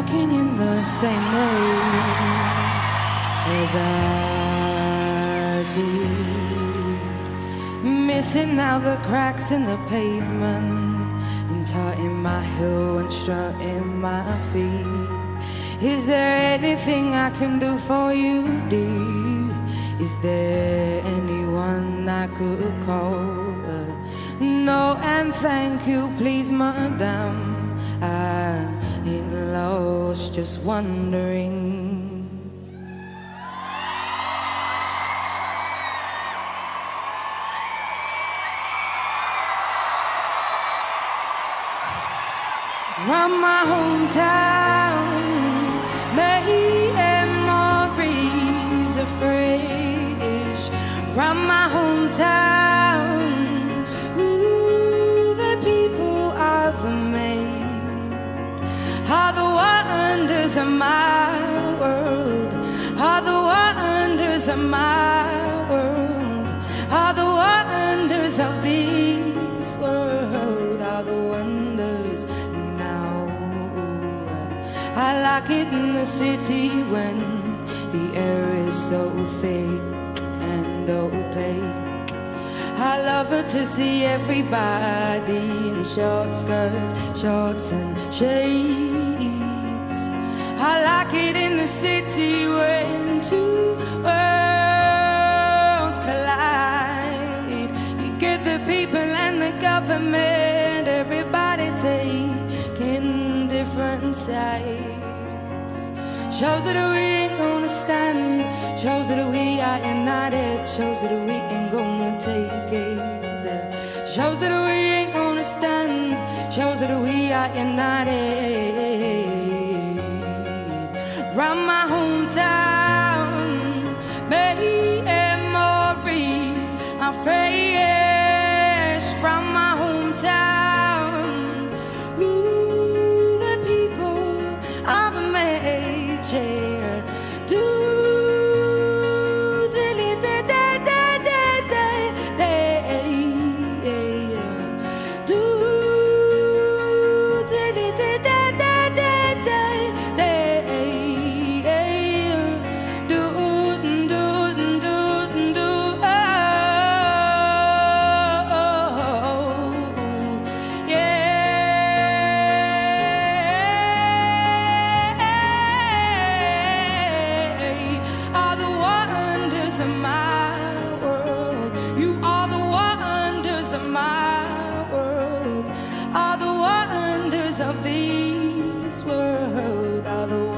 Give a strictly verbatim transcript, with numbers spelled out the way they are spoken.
walking in the same way as I did, missing out the cracks in the pavement, and tutting my heel and strutting my feet. Is there anything I can do for you, dear? Is there anyone I could call? Uh, no and thank you, please, madame. I ain't lost, just wondering. From my hometown, memories are fresh. From my hometown, ooh, the people I've made are the wonders of my world, are the wonders of my world, are the wonders of this world, are the wonders now. I like it in the city when the air is so thick and opaque. I love it to see everybody in short skirts, shorts and shades. I like it in the city when two worlds collide. You get the people and the government, everybody taking different sides. Shows that we ain't gonna stand, shows that we are united, shows that we ain't gonna take it. Shows that we ain't gonna stand, shows that we are united. From my hometown, memories are fresh. From my hometown, ooh, the people I've made share. Do of this world, are the